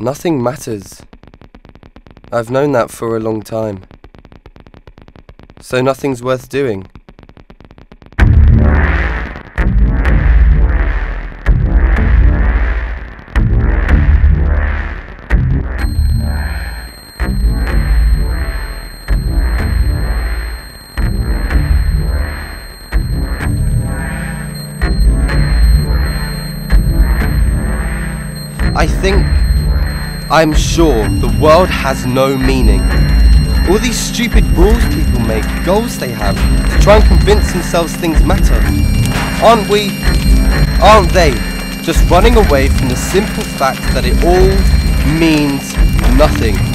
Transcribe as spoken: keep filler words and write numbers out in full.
Nothing matters. I've known that for a long time. So nothing's worth doing. I think, I'm sure, the world has no meaning. All these stupid rules people make, goals they have, to try and convince themselves things matter. Aren't we, aren't they, just running away from the simple fact that it all means nothing?